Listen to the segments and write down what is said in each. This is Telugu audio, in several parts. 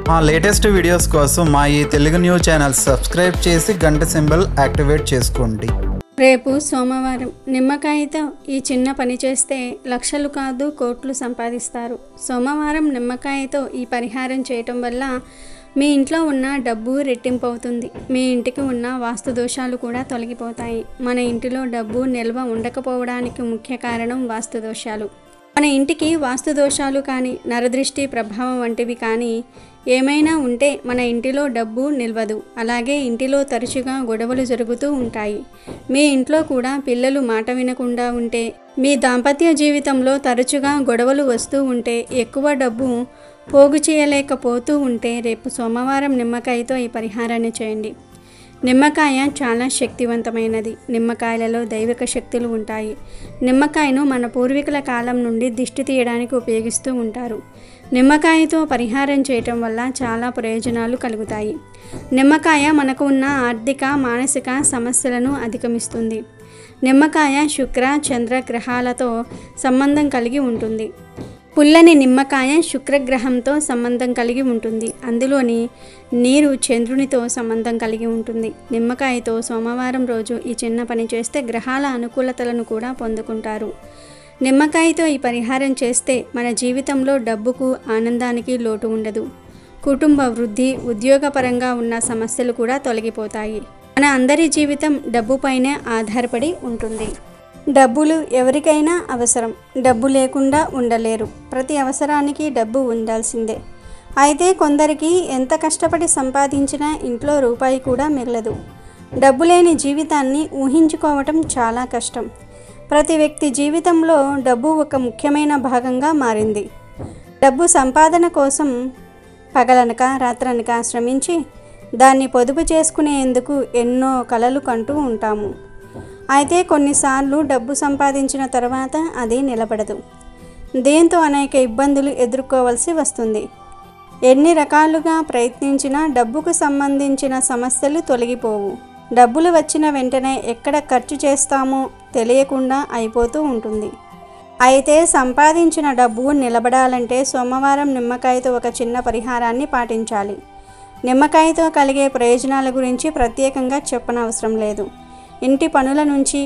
మా లేటెస్ట్ వీడియోస్ కోసం మా ఈ తెలుగు న్యూస్ ఛానల్ సబ్స్క్రైబ్ చేసి గంట సింబల్ యాక్టివేట్ చేసుకోండి. రేపు సోమవారం నిమ్మకాయతో ఈ చిన్న పని చేస్తే లక్షలు కాదు కోట్లు సంపాదిస్తారు. సోమవారం నిమ్మకాయతో ఈ పరిహారం చేయటం వల్ల మీ ఇంట్లో ఉన్న డబ్బు రెట్టింపు అవుతుంది. మీ ఇంటికి ఉన్న వాస్తు దోషాలు కూడా తొలగిపోతాయి. మన ఇంటిలో డబ్బు నిల్వ ఉండకపోవడానికి ముఖ్య కారణం వాస్తు దోషాలు. మన ఇంటికి వాస్తు దోషాలు కానీ నరదృష్టి ప్రభావం వంటివి కానీ ఏమైనా ఉంటే మన ఇంటిలో డబ్బు నిల్వదు. అలాగే ఇంటిలో తరచుగా గొడవలు జరుగుతూ ఉంటాయి. మీ ఇంట్లో కూడా పిల్లలు మాట వినకుండా ఉంటే, మీ దాంపత్య జీవితంలో తరచుగా గొడవలు వస్తూ ఉంటే, ఎక్కువ డబ్బు పోగు చేయలేకపోతూ ఉంటే రేపు సోమవారం నిమ్మకాయతో ఈ పరిహారాన్ని చేయండి. నిమ్మకాయ చాలా శక్తివంతమైనది. నిమ్మకాయలలో దైవిక శక్తులు ఉంటాయి. నిమ్మకాయను మన పూర్వీకుల కాలం నుండి దిష్టి తీయడానికి ఉపయోగిస్తూ ఉంటారు. నిమ్మకాయతో పరిహారం చేయటం వల్ల చాలా ప్రయోజనాలు కలుగుతాయి. నిమ్మకాయ మనకు ఉన్న ఆర్థిక మానసిక సమస్యలను అధిగమిస్తుంది. నిమ్మకాయ శుక్ర చంద్ర గ్రహాలతో సంబంధం కలిగి ఉంటుంది. పుల్లని నిమ్మకాయ శుక్రగ్రహంతో సంబంధం కలిగి ఉంటుంది. అందులోని నీరు చంద్రునితో సంబంధం కలిగి ఉంటుంది. నిమ్మకాయతో సోమవారం రోజు ఈ చిన్న పని చేస్తే గ్రహాల అనుకూలతలను కూడా పొందుకుంటారు. నిమ్మకాయతో ఈ పరిహారం చేస్తే మన జీవితంలో డబ్బుకు ఆనందానికి లోటు ఉండదు. కుటుంబ వృద్ధి, ఉద్యోగపరంగా ఉన్న సమస్యలు కూడా తొలగిపోతాయి. మన అందరి జీవితం డబ్బుపైనే ఆధారపడి ఉంటుంది. డబ్బులు ఎవరికైనా అవసరం. డబ్బు లేకుండా ఉండలేరు. ప్రతి అవసరానికి డబ్బు ఉండాల్సిందే. అయితే కొందరికి ఎంత కష్టపడి సంపాదించినా ఇంట్లో రూపాయి కూడా మిగలదు. డబ్బు లేని జీవితాన్ని ఊహించుకోవటం చాలా కష్టం. ప్రతి వ్యక్తి జీవితంలో డబ్బు ఒక ముఖ్యమైన భాగంగా మారింది. డబ్బు సంపాదన కోసం పగలనక రాత్రనక శ్రమించి దాన్ని పొదుపు చేసుకునేందుకు ఎన్నో కలలు కంటూ ఉంటాము. అయితే కొన్నిసార్లు డబ్బు సంపాదించిన తర్వాత అది నిలబడదు. దీంతో అనేక ఇబ్బందులు ఎదుర్కోవాల్సి వస్తుంది. ఎన్ని రకాలుగా ప్రయత్నించినా డబ్బుకు సంబంధించిన సమస్యలు తొలగిపోవు. డబ్బులు వచ్చిన వెంటనే ఎక్కడ ఖర్చు చేస్తామో తెలియకుండా అయిపోతూ ఉంటుంది. అయితే సంపాదించిన డబ్బు నిలబడాలంటే సోమవారం నిమ్మకాయతో ఒక చిన్న పరిహారాన్ని పాటించాలి. నిమ్మకాయతో కలిగే ప్రయోజనాల గురించి ప్రత్యేకంగా చెప్పనవసరం లేదు. ఇంటి పనుల నుంచి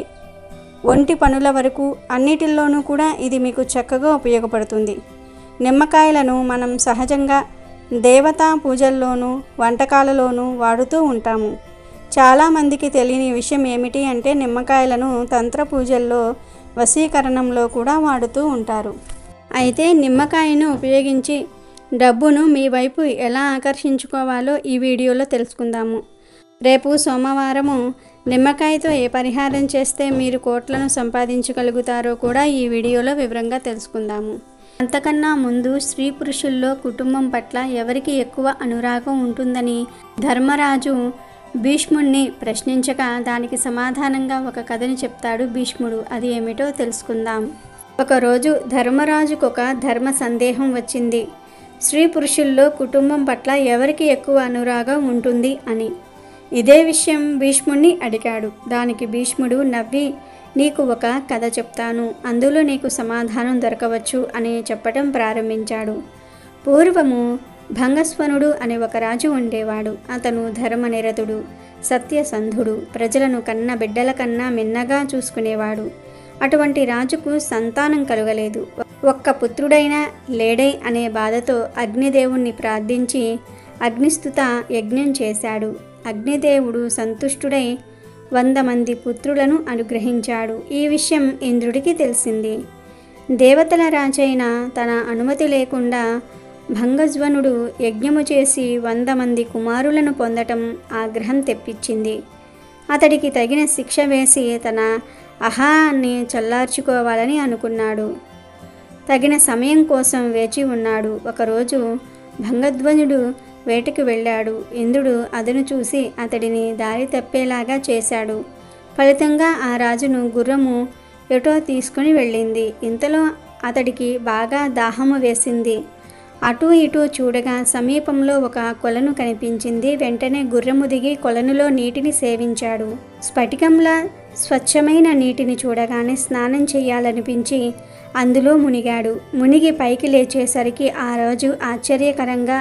ఒంటి పనుల వరకు అన్నిటిల్లోనూ కూడా ఇది మీకు చక్కగా ఉపయోగపడుతుంది. నిమ్మకాయలను మనం సహజంగా దేవతా పూజల్లోనూ వంటకాలలోనూ వాడుతూ ఉంటాము. చాలామందికి తెలియని విషయం ఏమిటి అంటే నిమ్మకాయలను తంత్ర పూజల్లో వశీకరణంలో కూడా వాడుతూ ఉంటారు. అయితే నిమ్మకాయను ఉపయోగించి డబ్బును మీ వైపు ఎలా ఆకర్షించుకోవాలో ఈ వీడియోలో తెలుసుకుందాము. రేపు సోమవారము నిమ్మకాయతో ఏ పరిహారం చేస్తే మీరు కోట్లను సంపాదించగలుగుతారో కూడా ఈ వీడియోలో వివరంగా తెలుసుకుందాము. అంతకన్నా ముందు స్త్రీ పురుషుల్లో కుటుంబం పట్ల ఎవరికి ఎక్కువ అనురాగం ఉంటుందని ధర్మరాజు భీష్ముడిని ప్రశ్నించగా దానికి సమాధానంగా ఒక కథని చెప్తాడు భీష్ముడు. అది ఏమిటో తెలుసుకుందాం. ఒకరోజు ధర్మరాజుకు ఒక ధర్మ సందేహం వచ్చింది. స్త్రీ పురుషుల్లో కుటుంబం పట్ల ఎవరికి ఎక్కువ అనురాగం ఉంటుంది అని. ఇదే విషయం భీష్ముడిని అడిగాడు. దానికి భీష్ముడు నవ్వి, నీకు ఒక కథ చెప్తాను, అందులో నీకు సమాధానం దొరకవచ్చు అని చెప్పటం ప్రారంభించాడు. పూర్వము భంగస్వనుడు అనే ఒక రాజు ఉండేవాడు. అతను ధర్మనిరతుడు, సత్యసంధుడు, ప్రజలను కన్న బిడ్డల కన్నా మిన్నగా చూసుకునేవాడు. అటువంటి రాజుకు సంతానం కలుగలేదు. ఒక్క పుత్రుడైనా లేడై అనే బాధతో అగ్నిదేవుణ్ణి ప్రార్థించి అగ్నిస్తుత యజ్ఞం చేశాడు. అగ్నిదేవుడు సంతుష్టుడై 100 మంది పుత్రులను అనుగ్రహించాడు. ఈ విషయం ఇంద్రుడికి తెలిసింది. దేవతల రాజైన తన అనుమతి లేకుండా భంగజ్వనుడు యజ్ఞము చేసి 100 మంది కుమారులను పొందటం ఆగ్రహం తెప్పించింది. అతడికి తగిన శిక్ష వేసి తన అహాన్ని చల్లార్చుకోవాలని అనుకున్నాడు. తగిన సమయం కోసం వేచి ఉన్నాడు. ఒకరోజు భంగధ్వనుడు వేటకు వెళ్ళాడు. ఇంద్రుడు అదను చూసి అతడిని దారి తప్పేలాగా చేశాడు. ఫలితంగా ఆ రాజును గుర్రము ఎటో తీసుకుని వెళ్ళింది. ఇంతలో అతడికి బాగా దాహము వేసింది. అటూ ఇటూ చూడగా సమీపంలో ఒక కొలను కనిపించింది. వెంటనే గుర్రము దిగి కొలనులో నీటిని సేవించాడు. స్ఫటికంలా స్వచ్ఛమైన నీటిని చూడగానే స్నానం చేయాలనిపించి అందులో మునిగాడు. మునిగి పైకి లేచేసరికి ఆ రోజు ఆశ్చర్యకరంగా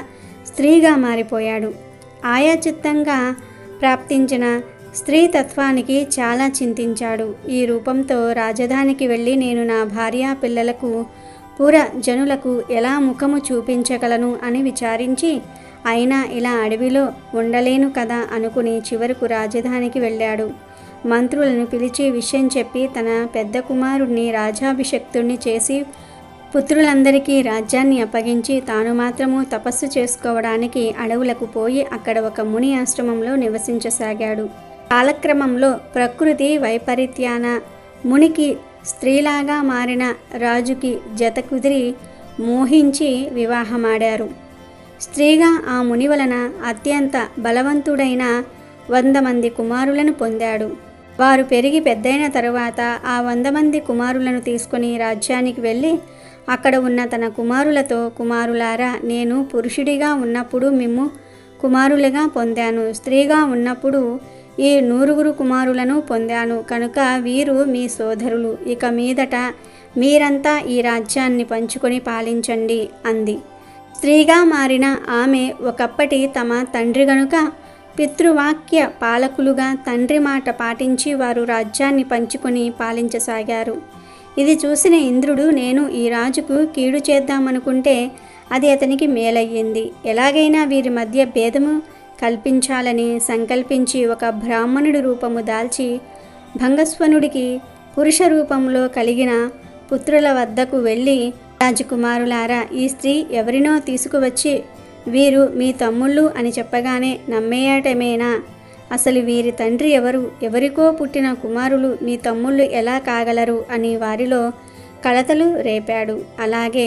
స్త్రీగా మారిపోయాడు. ఆయాచిత్తంగా ప్రాప్తించిన స్త్రీ తత్వానికి చాలా చింతించాడు. ఈ రూపంతో రాజధానికి వెళ్ళి నేను నా భార్య పిల్లలకు పుర జనులకు ఎలా ముఖము చూపించగలను అని విచారించి, అయినా ఇలా అడవిలో ఉండలేను కదా అనుకుని చివరకు రాజధానికి వెళ్ళాడు. మంత్రులను పిలిచి విషయం చెప్పి తన పెద్ద కుమారుణ్ణి రాజాభిషక్తుణ్ణి చేసి పుత్రులందరికీ రాజ్యాన్ని అప్పగించి తాను మాత్రము తపస్సు చేసుకోవడానికి అడవులకు పోయి అక్కడ ఒక ముని ఆశ్రమంలో నివసించసాగాడు. కాలక్రమంలో ప్రకృతి వైపరీత్యాన మునికి స్త్రీలాగా మారిన రాజుకి జత కుదిరి మోహించి వివాహమాడారు. స్త్రీగా ఆ ముని వలన అత్యంత బలవంతుడైన 100 మంది కుమారులను పొందాడు. వారు పెరిగి పెద్దయిన తరువాత ఆ 100 మంది కుమారులను తీసుకుని రాజ్యానికి వెళ్ళి అక్కడ ఉన్న తన కుమారులతో, కుమారులారా, నేను పురుషుడిగా ఉన్నప్పుడు మిమ్ము కుమారులుగా పొందాను, స్త్రీగా ఉన్నప్పుడు ఈ 100 కుమారులను పొందాను, కనుక వీరు మీ సోదరులు, ఇక మీదట మీరంతా ఈ రాజ్యాన్ని పంచుకొని పాలించండి అంది. స్త్రీగా మారిన ఆమె ఒకప్పటి తమ తండ్రి గనుక పితృవాక్య పాలకులుగా తండ్రి మాట పాటించి వారు రాజ్యాన్ని పంచుకొని పాలించసాగారు. ఇది చూసిన ఇంద్రుడు, నేను ఈ రాజుకు కీడు చేద్దామనుకుంటే అది అతనికి మేలయ్యింది. ఎలాగైనా వీరి మధ్య భేదము కల్పించాలని సంకల్పించి ఒక బ్రాహ్మణుడి రూపము దాల్చి భంగస్వనుడికి పురుష రూపంలో కలిగిన పుత్రుల వద్దకు వెళ్ళి, రాజకుమారులారా, ఈ స్త్రీ ఎవరినో తీసుకువచ్చి వీరు మీ తమ్ముళ్ళు అని చెప్పగానే నమ్మేయటమేనా? అసలు వీరి తండ్రి ఎవరు? ఎవరికో పుట్టిన కుమారులు మీ తమ్ముళ్ళు ఎలా కాగలరు అని వారిలో కలతలు రేపాడు. అలాగే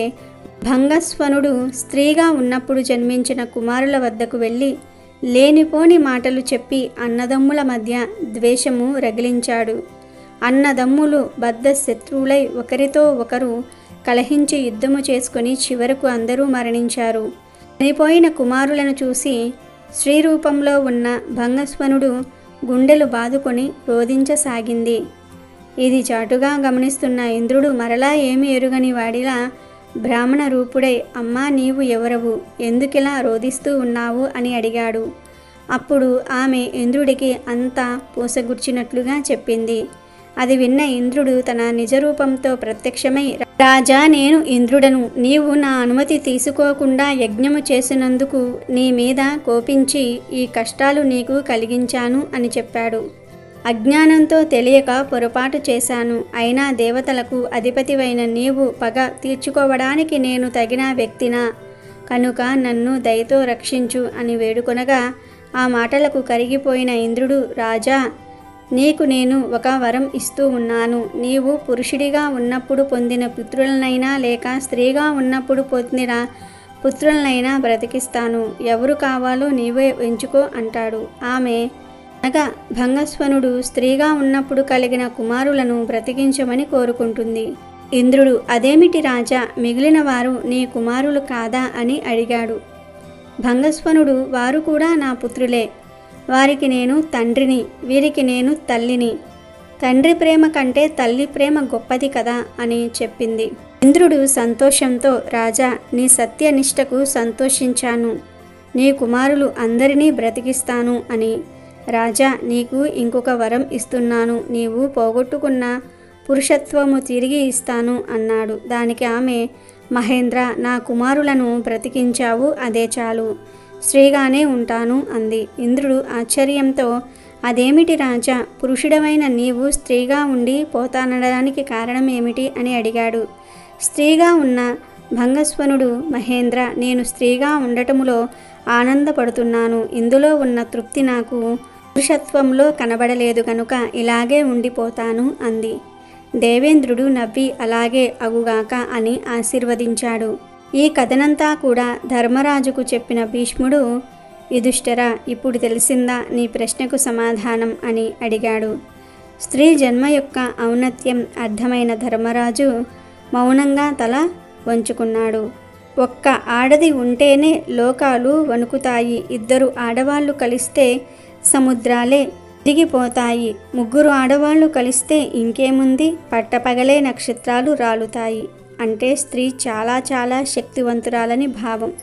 భంగస్వనుడు స్త్రీగా ఉన్నప్పుడు జన్మించిన కుమారుల వద్దకు వెళ్ళి లేనిపోని మాటలు చెప్పి అన్నదమ్ముల మధ్య ద్వేషము రగిలించాడు. అన్నదమ్ములు బద్ధ శత్రువులై ఒకరితో ఒకరు కలహించి యుద్ధము చేసుకుని చివరకు అందరూ మరణించారు. చనిపోయిన కుమారులను చూసి స్త్రీ రూపంలో ఉన్న భంగస్వనుడు గుండెలు బాదుకొని రోధించసాగింది. ఇది చాటుగా గమనిస్తున్న ఇంద్రుడు మరలా ఏమి ఎరుగని వాడిలా బ్రాహ్మణ రూపుడై, అమ్మా, నీవు ఎవరవు? ఎందుకిలా రోధిస్తూ ఉన్నావు అని అడిగాడు. అప్పుడు ఆమె ఇంద్రుడికి అంతా పూసగుర్చినట్లుగా చెప్పింది. అది విన్న ఇంద్రుడు తన నిజరూపంతో ప్రత్యక్షమై, రాజా, నేను ఇంద్రుడను. నీవు నా అనుమతి తీసుకోకుండా యజ్ఞము చేసినందుకు నీ మీద కోపించి ఈ కష్టాలు నీకు కలిగించాను అని చెప్పాడు. అజ్ఞానంతో తెలియక పొరపాటు చేశాను. అయినా దేవతలకు అధిపతివైన నీవు పగ తీర్చుకోవడానికి నేను తగిన వ్యక్తినా? కనుక నన్ను దయతో రక్షించు అని వేడుకొనగా ఆ మాటలకు కరిగిపోయిన ఇంద్రుడు, రాజా, నీకు నేను ఒక వరం ఇస్తూ ఉన్నాను. నీవు పురుషుడిగా ఉన్నప్పుడు పొందిన పుత్రులనైనా లేక స్త్రీగా ఉన్నప్పుడు పొందిన పుత్రులనైనా బ్రతికిస్తాను. ఎవరు కావాలో నీవే ఎంచుకో అంటాడు. ఆమె అనగా భంగస్వనుడు స్త్రీగా ఉన్నప్పుడు కలిగిన కుమారులను బ్రతికించమని కోరుకుంటుంది. ఇంద్రుడు, అదేమిటి రాజా, మిగిలిన వారు నీ కుమారులు కాదా అని అడిగాడు. భంగస్వనుడు, వారు కూడా నా పుత్రులే. వారికి నేను తండ్రిని, వీరికి నేను తల్లిని. తండ్రి ప్రేమ కంటే తల్లి ప్రేమ గొప్పది కదా అని చెప్పింది. ఇంద్రుడు సంతోషంతో, రాజా, నీ సత్యనిష్టకు సంతోషించాను. నీ కుమారులు అందరినీ బ్రతికిస్తాను అని. రాజా, నీకు ఇంకొక వరం ఇస్తున్నాను. నీవు పోగొట్టుకున్న పురుషత్వము తిరిగి ఇస్తాను అన్నాడు. దానికి ఆమె, మహేంద్ర, నా కుమారులను బ్రతికించావు, అదే చాలు. స్త్రీగానే ఉంటాను అంది. ఇంద్రుడు ఆశ్చర్యంతో, అదేమిటి రాజా, పురుషుడమైన నీవు స్త్రీగా ఉండి పోతానడానికి కారణం ఏమిటి అని అడిగాడు. స్త్రీగా ఉన్న భంగస్వనుడు, మహేంద్ర, నేను స్త్రీగా ఉండటములో ఆనందపడుతున్నాను. ఇందులో ఉన్న తృప్తి నాకు పురుషత్వంలో కనబడలేదు కనుక ఇలాగే ఉండిపోతాను అంది. దేవేంద్రుడు నవ్వి అలాగే అగుగాక అని ఆశీర్వదించాడు. ఈ కథనంతా కూడా ధర్మరాజుకు చెప్పిన భీష్ముడు, యుధిష్ఠిరా, ఇప్పుడు తెలిసిందా నీ ప్రశ్నకు సమాధానం అని అడిగాడు. స్త్రీ జన్మ యొక్క ఔన్నత్యం అర్థమైన ధర్మరాజు మౌనంగా తల వంచుకున్నాడు. ఒక్క ఆడది ఉంటేనే లోకాలు వణుకుతాయి. 2 ఆడవాళ్ళు కలిస్తే సముద్రాలే దిగిపోతాయి. 3 ఆడవాళ్ళు కలిస్తే ఇంకేముంది, పట్టపగలే నక్షత్రాలు రాలుతాయి. అంటే స్త్రీ చాలా చాలా శక్తివంతురాలని భావం.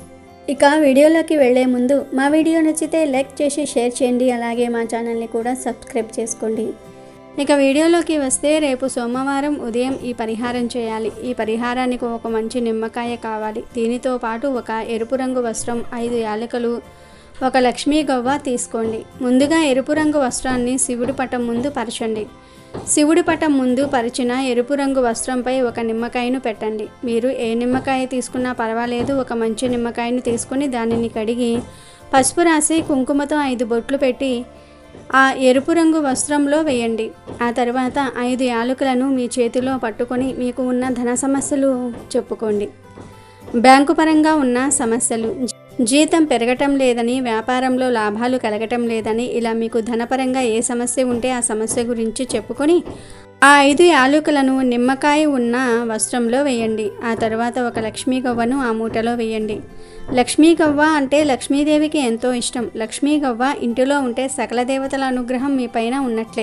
ఇక వీడియోలోకి వెళ్ళే ముందు మా వీడియో నచ్చితే లైక్ చేసి షేర్ చేయండి, అలాగే మా ఛానల్ని కూడా సబ్స్క్రైబ్ చేసుకోండి. ఇక వీడియోలోకి వస్తే రేపు సోమవారం ఉదయం ఈ పరిహారం చేయాలి. ఈ పరిహారానికి ఒక మంచి నిమ్మకాయ కావాలి. దీనితో పాటు ఒక ఎరుపు రంగు వస్త్రం, 5 యాలకులు, ఒక లక్ష్మీ గవ్వ తీసుకోండి. ముందుగా ఎరుపు రంగు వస్త్రాన్ని శివుడి పటం ముందు పరచండి. శివుడి పటం ముందు పరిచిన ఎరుపు రంగు వస్త్రంపై ఒక నిమ్మకాయను పెట్టండి. మీరు ఏ నిమ్మకాయ తీసుకున్నా పర్వాలేదు. ఒక మంచి నిమ్మకాయను తీసుకుని దానిని కడిగి పసుపు రాసి కుంకుమతో 5 బొట్లు పెట్టి ఆ ఎరుపు రంగు వస్త్రంలో వేయండి. ఆ తర్వాత 5 యాలకులను మీ చేతిలో పట్టుకొని మీకు ఉన్న ధన సమస్యలు చెప్పుకోండి. బ్యాంకు పరంగా ఉన్న సమస్యలు, జీతం పెరగటం లేదని, వ్యాపారంలో లాభాలు కలగటం లేదని, ఇలా మీకు ధనపరంగా ఏ సమస్య ఉంటే ఆ సమస్య గురించి చెప్పుకొని ఆ 5 యాలకులను నిమ్మకాయ ఉన్న వస్త్రంలో వేయండి. ఆ తర్వాత ఒక లక్ష్మీ గవ్వను ఆ మూటలో వేయండి. లక్ష్మీ గవ్వ అంటే లక్ష్మీదేవికి ఎంతో ఇష్టం. లక్ష్మీ గవ్వ ఇంటిలో ఉంటే సకల దేవతల అనుగ్రహం మీ పైన ఉన్నట్లే.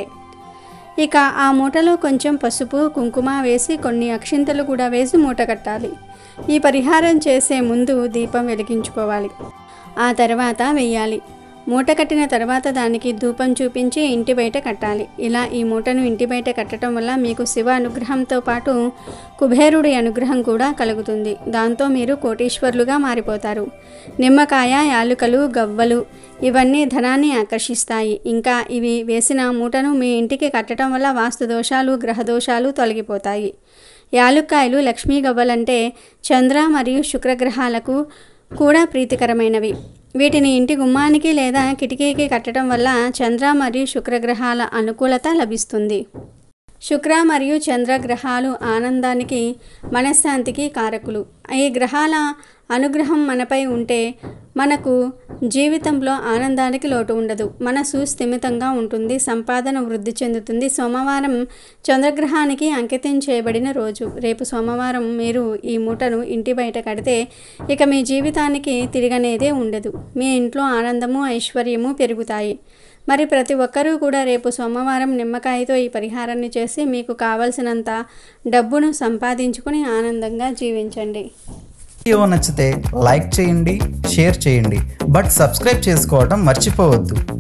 ఇక ఆ మూటలో కొంచెం పసుపు, కుంకుమ వేసి కొన్ని అక్షింతలు కూడా వేసి మూట కట్టాలి. ఈ పరిహారం చేసే ముందు దీపం వెలిగించుకోవాలి. ఆ తర్వాత వెయ్యాలి. మూట కట్టిన తర్వాత దానికి ధూపం చూపించి ఇంటి బయట కట్టాలి. ఇలా ఈ మూటను ఇంటి బయట కట్టడం వల్ల మీకు శివ అనుగ్రహంతో పాటు కుబేరుడి అనుగ్రహం కూడా కలుగుతుంది. దాంతో మీరు కోటీశ్వరులుగా మారిపోతారు. నిమ్మకాయ, యాలుకలు, గవ్వలు ఇవన్నీ ధనాన్ని ఆకర్షిస్తాయి. ఇంకా ఇవి వేసిన మూటను మీ ఇంటికి కట్టడం వల్ల వాస్తు దోషాలు, గ్రహ దోషాలు తొలగిపోతాయి. యాలుక్కాయలు, లక్ష్మీ గవ్వలంటే చంద్ర మరియు శుక్రగ్రహాలకు కూడా ప్రీతికరమైనవి. వీటిని ఇంటి గుమ్మానికి లేదా కిటికీకి కట్టడం వల్ల చంద్ర మరియు శుక్రగ్రహాల అనుకూలత లభిస్తుంది. శుక్ర మరియు చంద్ర గ్రహాలు ఆనందానికి, మనశ్శాంతికి కారకులు. ఈ గ్రహాల అనుగ్రహం మనపై ఉంటే మనకు జీవితంలో ఆనందానికి లోటు ఉండదు. మనసు స్థిమితంగా ఉంటుంది, సంపాదన వృద్ధి చెందుతుంది. సోమవారం చంద్రగ్రహానికి అంకితం చేయబడిన రోజు. రేపు సోమవారం మీరు ఈ మూటను ఇంటి బయట కడితే ఇక మీ జీవితానికి తిరగనేదే ఉండదు. మీ ఇంట్లో ఆనందము, ఐశ్వర్యము పెరుగుతాయి. మరి ప్రతి ఒక్కరూ కూడా రేపు సోమవారం నిమ్మకాయతో ఈ పరిహారాన్ని చేసి మీకు కావలసినంత డబ్బును సంపాదించుకుని ఆనందంగా జీవించండి. వీడియో నచ్చితే లైక్ చేయండి, షేర్ చేయండి, బట్ సబ్స్క్రైబ్ చేసుకోవడం మర్చిపోవద్దు.